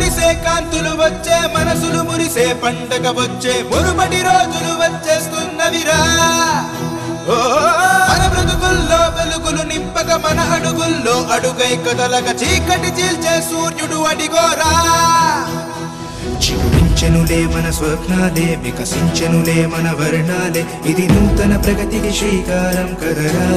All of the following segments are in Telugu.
మెరిసే కాంతులు వచ్చే మనసులు మురిసే పండగ వచ్చే మురుపటి రోజులు వచ్చేస్తున్నవిరా మన బ్రతుకుల్లో వెలుగులు నింపక మన అడుగుల్లో అడుగై కదలక చీకటి చీల్చే సూర్యుడు అడిగోరా చిగురించెనులే మన స్వప్నాలే వికసించెనులే మన వర్ణాలే ఇది నూతన ప్రగతికి శ్రీకారం కదరా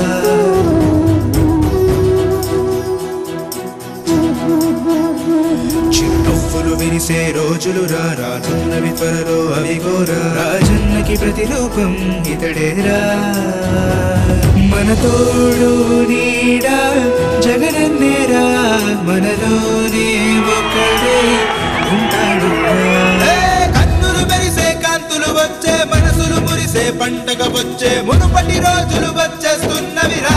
చిరునవ్వులు విరిసే రోజులు రానున్నవి త్వరలో అవిగోరా రాజన్నకి ప్రతిరూపం ఇతడేరా మన తోడు నీడా జగనన్నేరా మనలోనే ఒకడే ఉంటాడు కన్నులు మెరిసే కాంతులు వచ్చే మనసులు మురిసే పండగ వచ్చే మునుపటి రోజులు వచ్చేస్తున్నవిరా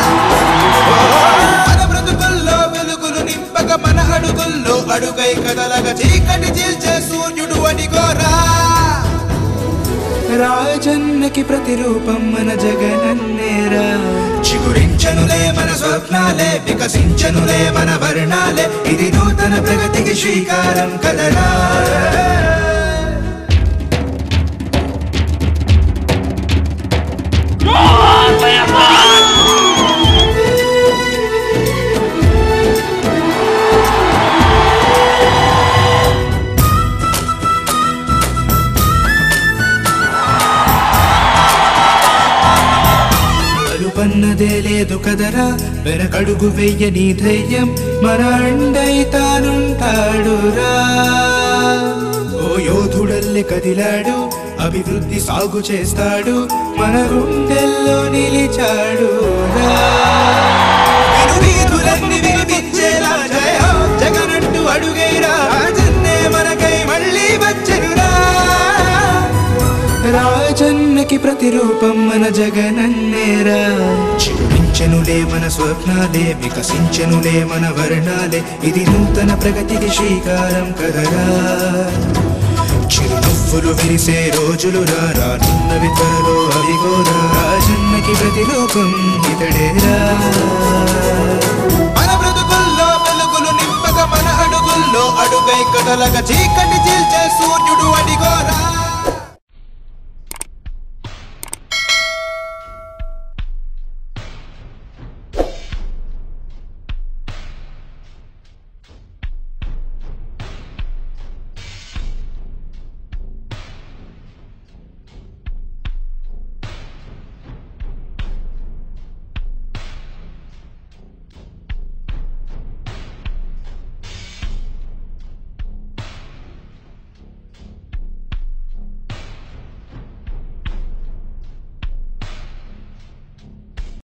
మన బ్రతుకుల్లో వెలుగులు నింపక మన అడుగుల్లో అడుగై కదలగ చీకటి చీల్చే సూర్యుడు అడిగోరా రాజన్నకి ప్రతిరూపం మన జగనన్నేరా చిగురించనులే మన స్వప్నాలే వికసించనులే మన వర్ణాలే ఇది నూతన ప్రగతికి శ్రీకారం కదరా పన్నదే లేదు కదరా వెనకడుగు వెయ్యని ధైర్యం మన అండై తానుంటాడురా ఓ యోధుడల్లె కదిలాడు అభివృద్ధి సాగు చేస్తాడు మన గుండెల్లో నిలిచాడు వీధులన్నీ వినిపించేలా జయ జగనంటూ అడుగైరా రాజన్నే మనకై మళ్ళీ వచ్చెనురా రాజన్నకి ప్రతిరూపం మన జగనన్నేరా చిగురించెనులే మన స్వప్నాలే వికసించెనులే మన వర్ణాలే ఇది నూతన ప్రగతికి శ్రీకారం కదరా చిరునవ్వులు విరిసే రోజులు రానున్నవి త్వరలో అవిగోరా రాజన్నకి ప్రతిరూపం ఇతడేరా మన బ్రతుకుల్లో వెలుగులు నింపక మన అడుగుల్లో అడుగై కదలక చీకటి చీల్చే సూర్యుడు అడి